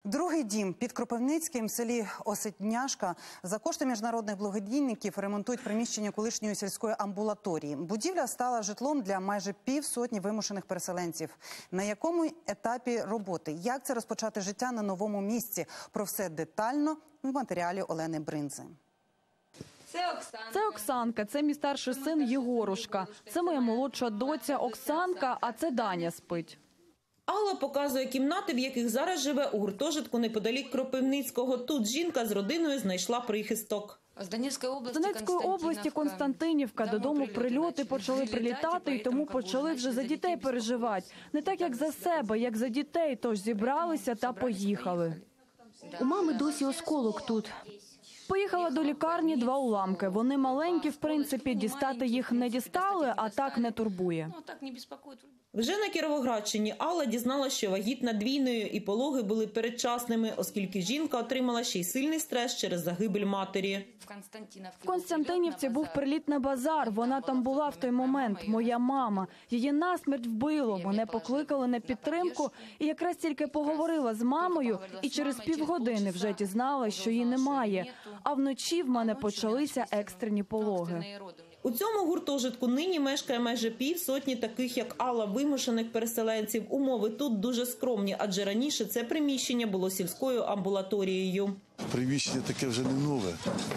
Другий дім під Кропивницьким в селі Осетняшка за кошти міжнародних благодійників ремонтують приміщення колишньої сільської амбулаторії. Будівля стала житлом для майже півсотні вимушених переселенців. На якому етапі роботи? Як це розпочати життя на новому місці? Про все детально в матеріалі Олени Бринзи. Це Оксанка, це мій старший син Єгорушка. Це моя молодша доця Оксанка, а це Даня спить. Алла показує кімнати, в яких зараз живе у гуртожитку неподалік Кропивницького. Тут жінка з родиною знайшла прихисток. З Донецької області Константинівка. Додому прильоти почали прилітати, і тому почали вже за дітей переживати. Не так, як за себе, як за дітей. Тож зібралися та поїхали. У мами досі осколок тут. Поїхала до лікарні 2 уламки. Вони маленькі, в принципі, дістати їх не дістали, а так не турбує. Вже на Кіровоградщині Алла дізналася, що вагітна двійною і пологи були передчасними, оскільки жінка отримала ще й сильний стрес через загибель матері. В Константинівці був приліт на базар. Вона там була в той момент. Моя мама. Її насмерть вбило. Мене покликали на підтримку. І якраз тільки поговорила з мамою, і через півгодини вже дізналась, що її немає. А вночі в мене почалися екстрені пологи. У цьому гуртожитку нині мешкає майже півсотні таких, як Алла, вимушених переселенців. Умови тут дуже скромні, адже раніше це приміщення було сільською амбулаторією. Приміщення таке вже не нове.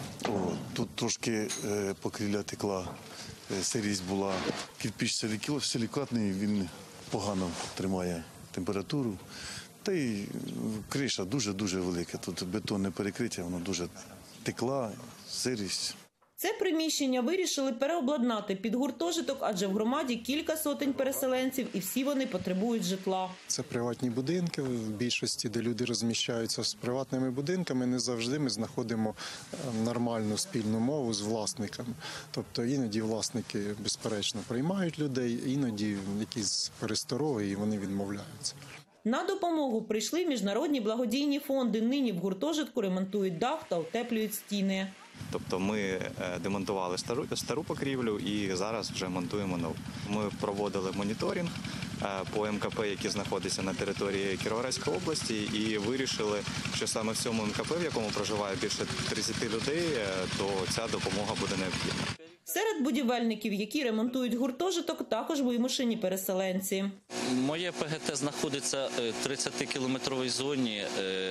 Тут трошки покрівля текла, сирість була. Кирпич силікатний, він погано тримає температуру. Та й криша дуже-дуже велика. Тут бетонне перекриття, воно дуже текла, сирість. Це приміщення вирішили переобладнати під гуртожиток, адже в громаді кілька сотень переселенців і всі вони потребують житла. Це приватні будинки, в більшості, де люди розміщаються з приватними будинками, не завжди ми знаходимо нормальну спільну мову з власниками. Тобто іноді власники, безперечно, приймають людей, іноді якісь перестороги і вони відмовляються. На допомогу прийшли міжнародні благодійні фонди. Нині в гуртожитку ремонтують дах та утеплюють стіни. Тобто ми демонтували стару покрівлю і зараз вже монтуємо нову. Ми проводили моніторинг по МКП, які знаходяться на території Кіровоградської області, і вирішили, що саме в цьому МКП, в якому проживає більше 30 людей, то ця допомога буде необхідна. Серед будівельників, які ремонтують гуртожиток, також вимушені переселенці. Моє ПГТ знаходиться в 30-кілометровій зоні,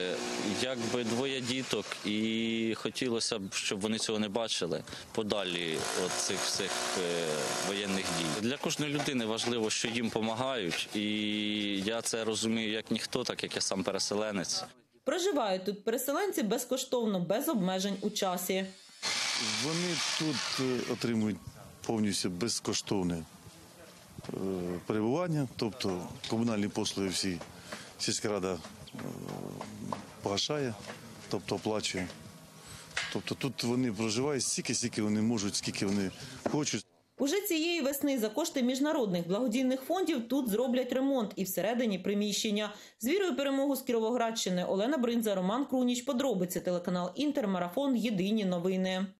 якби 2 діток, і хотілося б, щоб вони цього не бачили подалі від цих всіх воєнних дій. Для кожної людини важливо, що їм допомагають, і я це розумію як ніхто, так як я сам переселенець. Проживають тут переселенці безкоштовно, без обмежень у часі. Вони тут отримують повністю безкоштовне перебування, тобто комунальні послуги всі сільська рада погашає, тобто оплачує. Тобто тут вони проживають стільки, скільки вони можуть, скільки вони хочуть. Уже цієї весни за кошти міжнародних благодійних фондів тут зроблять ремонт і всередині приміщення. З вірою перемогу з Кіровоградщини. Олена Бринза, Роман Круніч. Подробиці, телеканал Інтер, Марафон. Єдині новини.